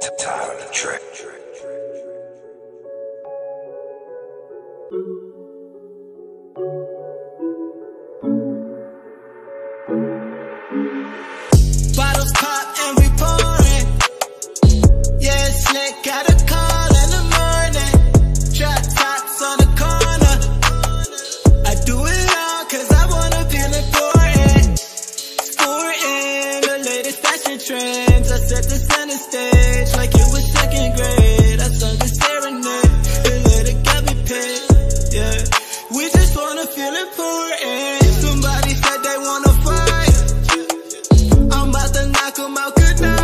Tyler the Trick. Bottles pop and we pouring. Yeah, slick, got a call in the morning. Drop tops on the corner. I do it all cause I wanna feel important. Sporting the latest fashion trends. I set the center stage like it was second grade. I sung the serenade and let it got me paid. Yeah, we just wanna feel important. Somebody said they wanna fight. I'm about to knock 'em out, good night.